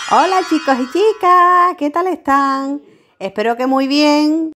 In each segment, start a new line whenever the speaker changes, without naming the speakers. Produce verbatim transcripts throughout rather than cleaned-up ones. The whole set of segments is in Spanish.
Hola chicos y chicas, ¿qué tal están? Espero que muy bien.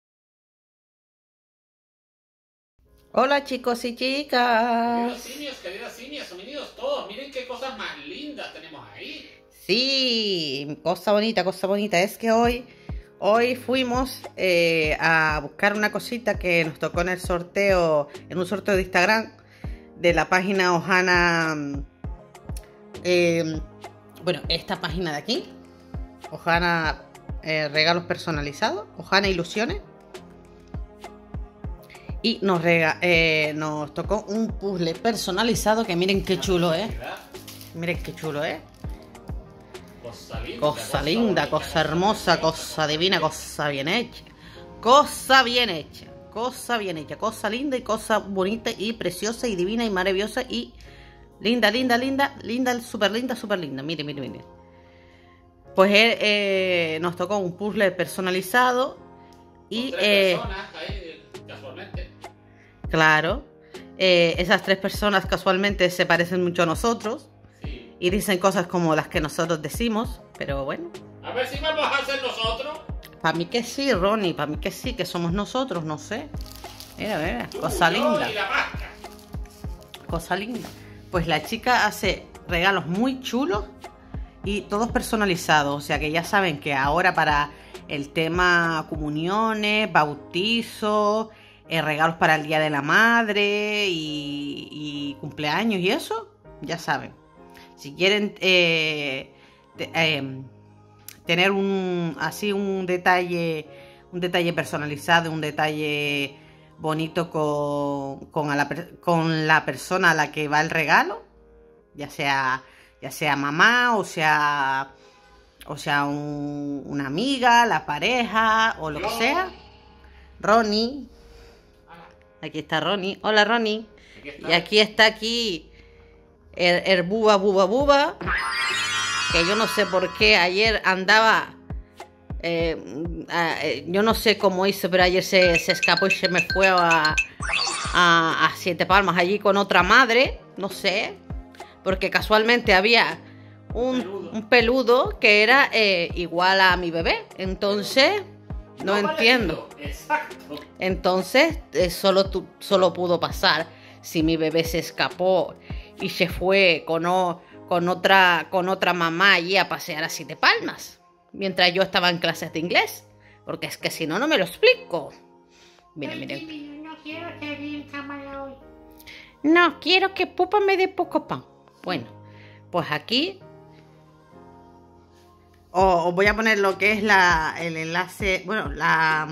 Hola chicos y chicas.
Queridos simios, queridas simias, bienvenidos todos. Miren qué cosas más lindas tenemos ahí.
Sí, cosa bonita, cosa bonita. Es que hoy, hoy fuimos eh, a buscar una cosita que nos tocó en el sorteo, en un sorteo de Instagram de la página Ohana. Eh, bueno, esta página de aquí, Ohana eh, regalos personalizados, Ohana ilusiones. Y nos, rega eh, nos tocó un puzzle personalizado que miren qué chulo, ¿eh? Miren qué chulo, ¿eh?
Cosa linda,
cosa, linda, bonita, cosa hermosa, cosa divina, cosa bien hecha. Cosa bien hecha, cosa bien hecha, cosa linda y cosa bonita y preciosa y divina y maravillosa y linda, linda, linda, linda, súper linda, súper linda. Miren, miren, miren. Pues eh, eh, nos tocó un puzzle personalizado y...
Tres
eh,
personas ahí, casualmente.
Claro, eh, esas tres personas casualmente se parecen mucho a nosotros.
Sí.
Y dicen cosas como las que nosotros decimos, pero bueno.
A ver si vamos a hacer nosotros.
Para mí que sí, Ronnie, para mí que sí, que somos nosotros, no sé. Mira, mira,
Tú,
cosa
yo
linda.
y la vasca.
Cosa linda. Pues la chica hace regalos muy chulos y todos personalizados. O sea que ya saben que ahora para el tema comuniones, bautizos, eh, regalos para el Día de la Madre y, y cumpleaños y eso, ya saben. Si quieren eh, te, eh, tener un así un detalle, un detalle personalizado, un detalle bonito con, con, a la, con la persona a la que va el regalo, ya sea, ya sea mamá o sea, o sea un, una amiga, la pareja o lo
Yo.
que sea. Ronnie, aquí está Ronnie. Hola Ronnie.
Aquí está.
Y aquí está aquí. El, el buba buba buba, que yo no sé por qué ayer andaba, eh, eh, yo no sé cómo hizo, pero ayer se, se escapó y se me fue a, a, a Siete Palmas allí con otra madre, no sé, porque casualmente había un peludo, un peludo que era eh, igual a mi bebé, entonces no, no entiendo.
Exacto.
Entonces eh, solo, tu, solo pudo pasar si mi bebé se escapó y se fue con, o, con, otra, con otra mamá allí a pasear a Siete Palmas, mientras yo estaba en clases de inglés, porque es que si no, no me lo explico. Miren, miren.
No quiero salir en cámara hoy.
No, quiero que Pupa me dé poco pan. Bueno, pues aquí os, os voy a poner lo que es la, el enlace, bueno, la...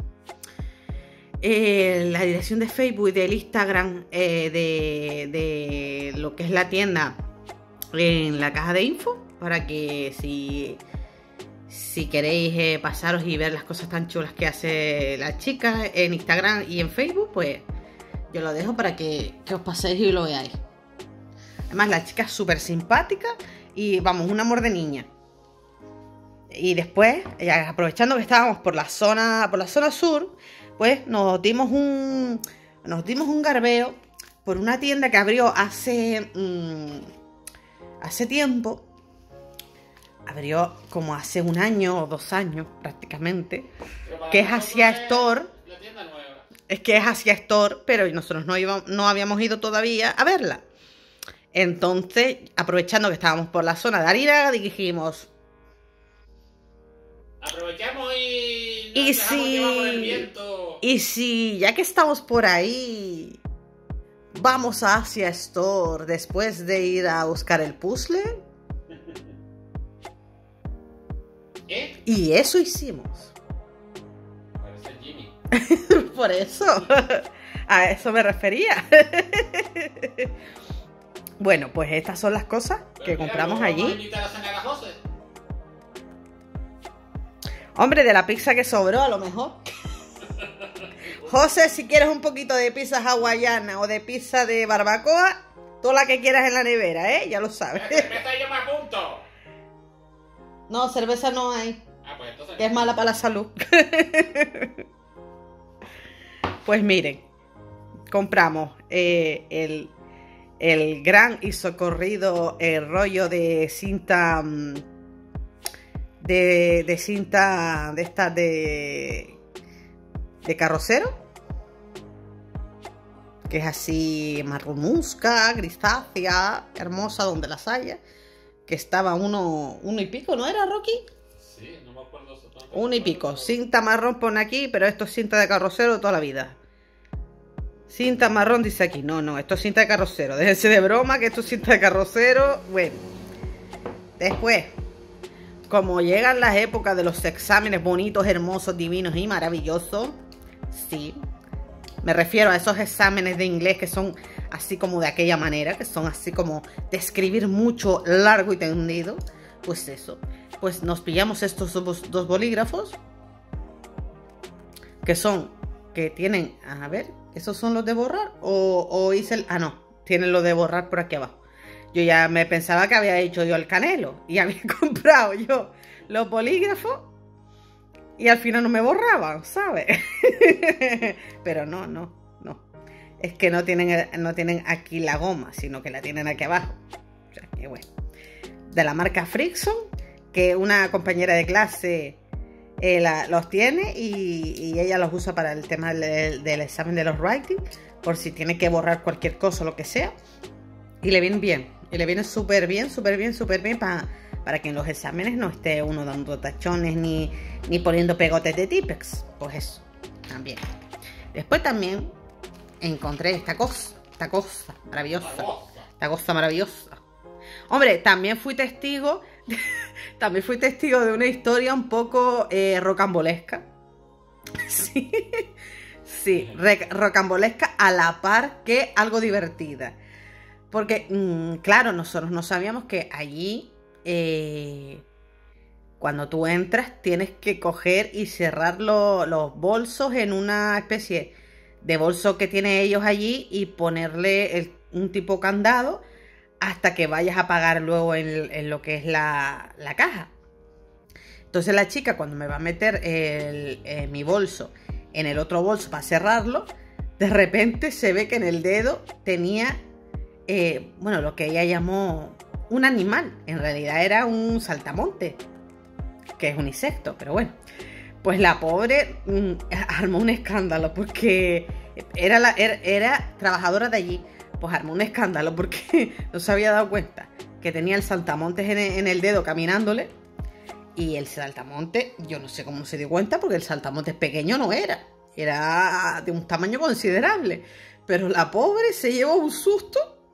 Eh, la dirección de Facebook y del Instagram eh, de, de lo que es la tienda en la caja de info, para que si, si queréis eh, pasaros y ver las cosas tan chulas que hace la chica en Instagram y en Facebook, pues yo lo dejo para que, que os paséis y lo veáis. Además la chica es súper simpática y vamos, un amor de niña. Y después, aprovechando que estábamos por la zona, por la zona sur, pues nos dimos un nos dimos un garbeo por una tienda que abrió hace mmm, hace tiempo, abrió como hace un año o dos años prácticamente, que es Asia Store.
La tienda nueva.
Es que es Asia Store, pero nosotros no íbamos, no habíamos ido todavía a verla. Entonces, aprovechando que estábamos por la zona de Ariraga, dijimos,
aprovechamos y
y si, y si ya que estamos por ahí, vamos a Asia Store después de ir a buscar el puzzle.
¿Eh?
Y eso hicimos.
Parece Jimmy.
Por eso, a eso me refería. Bueno, pues estas son las cosas
Pero
que
mira,
compramos
¿vamos
allí.
a invitar a cenar a José?
Hombre, de la pizza que sobró, a lo mejor. José, si quieres un poquito de pizza hawaiana o de pizza de barbacoa, toda la que quieras en la nevera, ¿eh? Ya lo sabes.
Cerveza yo me apunto.
No, cerveza no hay,
Ah, pues entonces.
que es mala para la salud. Pues miren, compramos eh, el, el gran y socorrido eh, rollo de cinta... Um, de, de cinta de estas de, de carrocero, que es así marronusca, grisácea, hermosa donde las haya, que estaba uno, uno y pico, ¿no era, Rocky?
Sí, no me acuerdo exactamente.
Uno y pico, cinta marrón pone aquí, pero esto es cinta de carrocero toda la vida. Cinta marrón dice aquí, no, no, esto es cinta de carrocero, déjense de broma que esto es cinta de carrocero. Bueno, después, como llegan las épocas de los exámenes bonitos, hermosos, divinos y maravillosos, sí, me refiero a esos exámenes de inglés que son así como de aquella manera, que son así como de escribir mucho, largo y tendido. Pues eso, pues nos pillamos estos dos, dos bolígrafos, que son, que tienen, a ver, ¿esos son los de borrar? O, o hice el, ah no, tienen los de borrar por aquí abajo. Yo ya me pensaba que había hecho yo el canelo y había comprado yo los bolígrafos y al final no me borraban, ¿sabes? Pero no, no, no. Es que no tienen, no tienen aquí la goma, sino que la tienen aquí abajo. O sea, que bueno. De la marca Frickson, que una compañera de clase eh, la, los tiene y, y ella los usa para el tema del, del examen de los writing, por si tiene que borrar cualquier cosa o lo que sea. Y le vienen bien, y le viene súper bien, súper bien, súper bien para... para que en los exámenes no esté uno dando tachones ni, ni poniendo pegotes de Tipex. Pues eso, también. Después también encontré esta cosa, esta cosa maravillosa, esta cosa maravillosa. Hombre, también fui testigo, de, también fui testigo de una historia un poco eh, rocambolesca. Sí, sí, re, rocambolesca a la par que algo divertida. Porque, mmm, claro, nosotros no sabíamos que allí... Eh, cuando tú entras tienes que coger y cerrar lo, los bolsos en una especie de bolso que tienen ellos allí y ponerle el, un tipo candado hasta que vayas a pagar luego en, en lo que es la, la caja. Entonces la chica, cuando me va a meter el, eh, mi bolso en el otro bolso para cerrarlo, de repente se ve que en el dedo tenía eh, bueno, lo que ella llamó un animal. En realidad era un saltamonte, que es un insecto, pero bueno. Pues la pobre mmm, armó un escándalo porque era, la, era, era trabajadora de allí. Pues armó un escándalo porque no se había dado cuenta que tenía el saltamontes en el, en el dedo caminándole. Y el saltamonte, yo no sé cómo se dio cuenta porque el saltamontes pequeño no era. Era de un tamaño considerable. Pero la pobre se llevó un susto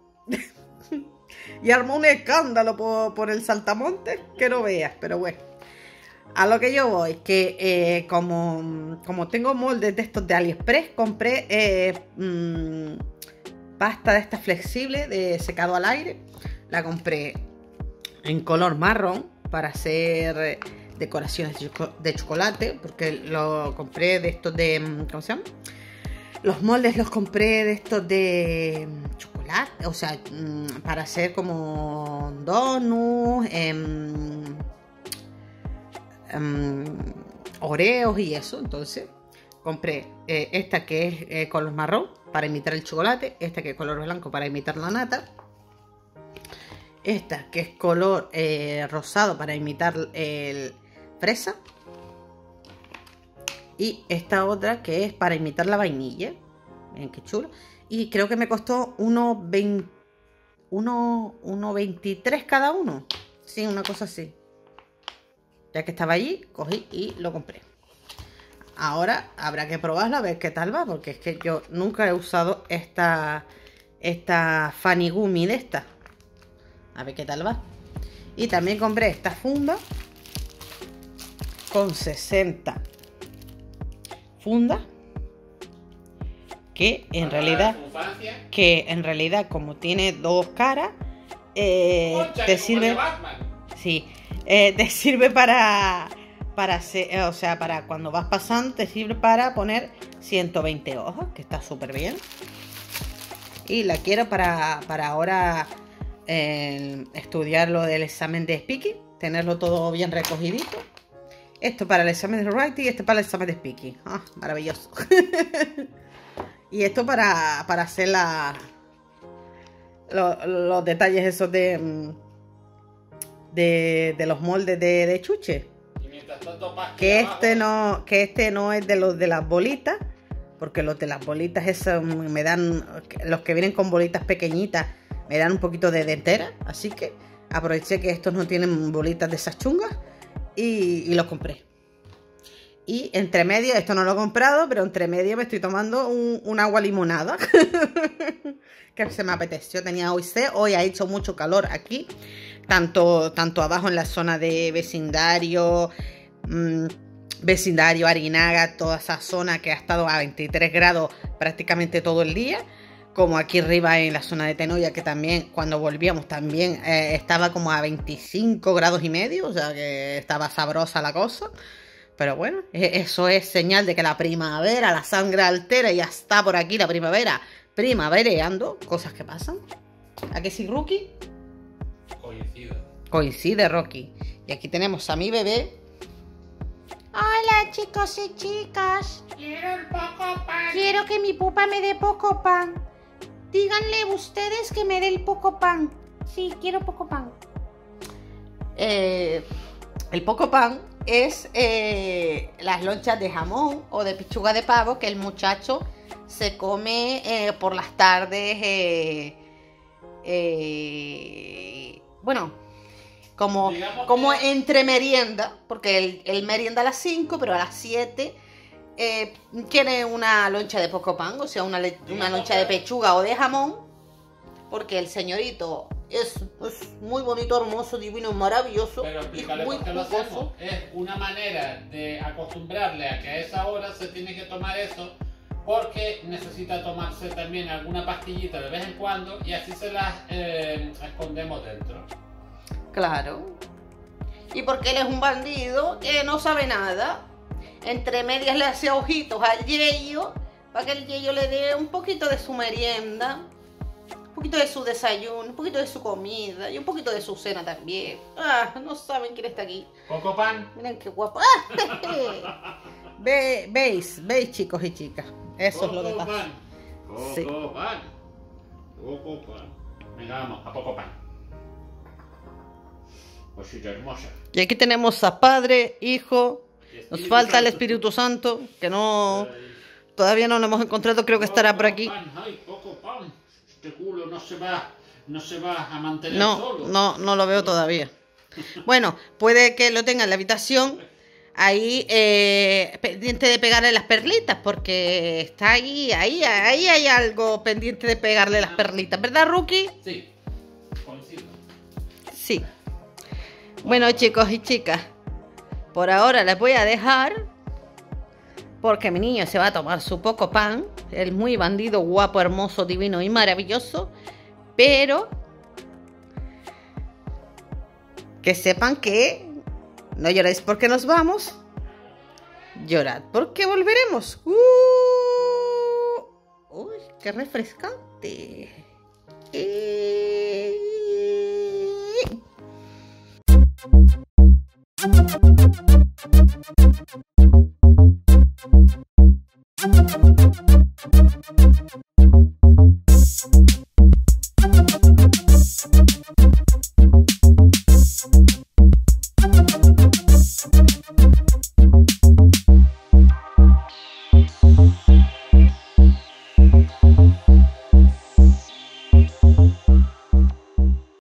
y armó un escándalo por, por el saltamontes que no veas. Pero bueno, a lo que yo voy, que eh, como, como tengo moldes de estos de AliExpress, compré eh, mmm, pasta de esta flexible de secado al aire. La compré en color marrón para hacer decoraciones de, choco de chocolate, porque lo compré de estos de, ¿cómo se llama? Los moldes los compré de estos de chocolate, o sea, para hacer como donuts, eh, um, oreos y eso. Entonces compré eh, esta que es eh, color marrón para imitar el chocolate, esta que es color blanco para imitar la nata, esta que es color eh, rosado para imitar el fresa, y esta otra que es para imitar la vainilla. Miren qué chulo. Y creo que me costó uno veintitrés cada uno. Sí, una cosa así. Ya que estaba allí, cogí y lo compré. Ahora habrá que probarlo a ver qué tal va, porque es que yo nunca he usado esta esta Fanny Gummy de esta. A ver qué tal va. Y también compré esta funda con sesenta fundas, que en realidad que en realidad como tiene dos caras, eh, te sirve, sí, eh, te sirve para para hacer, o sea, para cuando vas pasando, te sirve para poner ciento veinte hojas, que está súper bien. Y la quiero para, para ahora eh, estudiar lo del examen de speaking, tenerlo todo bien recogidito. Esto para el examen de writing y esto para el examen de speaking. Ah, maravilloso. Y esto para, para hacer la, lo, los detalles esos de, de, de los moldes de, de chuche.
bolitas, tanto más
que
abajo.
este no, que este no es de los de las bolitas, porque los de las bolitas esas me dan, los que vienen con bolitas pequeñitas me dan un poquito de dentera, así que aproveché que estos no tienen bolitas de esas chungas y, y los compré. Y entre medio, esto no lo he comprado, pero entre medio me estoy tomando un, un agua limonada que se me apeteció, tenía hoy sed, hoy ha hecho mucho calor aquí, tanto, tanto abajo en la zona de vecindario, mmm, vecindario, Arinaga, toda esa zona que ha estado a veintitrés grados prácticamente todo el día, como aquí arriba en la zona de Tenoya, que también cuando volvíamos también eh, estaba como a veinticinco grados y medio, o sea que estaba sabrosa la cosa. Pero bueno, eso es señal de que la primavera, la sangre altera y ya está por aquí la primavera primavereando, cosas que pasan. ¿A qué sí, Rookie?
Coincide.
Coincide, Rocky. Y aquí tenemos a mi bebé.
Hola, chicos y chicas.
Quiero el poco pan.
Quiero que mi pupa me dé poco pan. Díganle ustedes que me dé el poco pan. Sí, quiero poco pan.
Eh, el poco pan es eh, las lonchas de jamón o de pechuga de pavo que el muchacho se come eh, por las tardes. Eh, eh, bueno, como, como
que...
entre merienda, porque él, él merienda a las cinco, pero a las siete eh, quiere una loncha de poco pan, o sea, una, una loncha de pechuga o de jamón, porque el señorito es, es muy bonito, hermoso, divino, maravilloso.
Pero explícale
y muy
por qué lo
jugoso.
hacemos. Es una manera de acostumbrarle a que a esa hora se tiene que tomar eso, porque necesita tomarse también alguna pastillita de vez en cuando y así se las eh, escondemos dentro.
Claro. Y porque él es un bandido que no sabe nada. Entre medias le hace ojitos al yeyo para que el yeyo le dé un poquito de su merienda, un poquito de su desayuno, un poquito de su comida y un poquito de su cena también. Ah, no saben quién está aquí.
Coco pan.
Miren qué guapo. ¡Ah! Ve, veis, veis, chicos y chicas. Eso
Coco
es lo que pasa.
pan. Coco
Sí.
pan. Coco pan. Venga, vamos, a poco pan. Cosita hermosa.
Y aquí tenemos a Padre, Hijo. Nos
Espíritu
falta el
Santo.
Espíritu Santo, que no, todavía no lo hemos encontrado, creo que estará por aquí.
Coco pan, ay, coco pan. Este culo no se va, no se va a mantener
No,
solo.
no, no lo veo todavía. Bueno, puede que lo tenga en la habitación, ahí eh, pendiente de pegarle las perlitas, porque está ahí, ahí, ahí hay algo pendiente de pegarle las perlitas, ¿verdad, Rookie?
Sí, coincido.
Sí. Bueno, chicos y chicas, por ahora les voy a dejar, porque mi niño se va a tomar su poco pan, el muy bandido, guapo, hermoso, divino y maravilloso, pero que sepan que no lloréis porque nos vamos, llorad porque volveremos. Uh, uy, qué refrescante.